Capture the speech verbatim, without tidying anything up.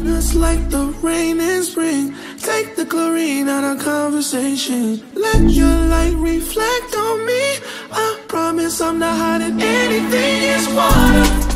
us like the rain in spring. Take the chlorine out of conversation. Let your light reflect on me. I promise I'm not hiding anything. It's water.